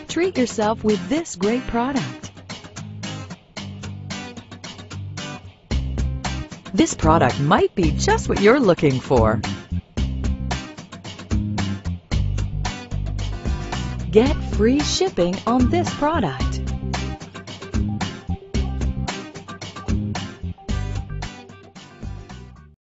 Treat yourself with this great product. This product might be just what you're looking for. Get free shipping on this product.